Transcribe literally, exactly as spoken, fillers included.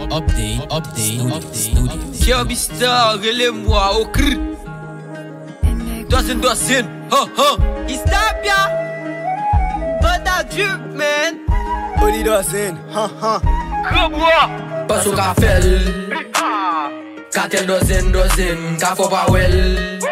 Update, update, update. Kirby Star, relève-moi au cr. Dozen, dozen, ha ha. He stop ya. But that drip, man. Only dozen, ha ha. Creux-moi. Pas au café. Cartel dozen, dozen, café pas well.